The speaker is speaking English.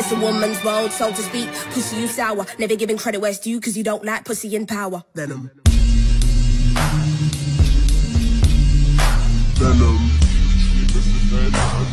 It's a woman's world, so to speak. Pussy, you sour. Never giving credit where it's due, cause you don't like pussy in power. Venom. Venom.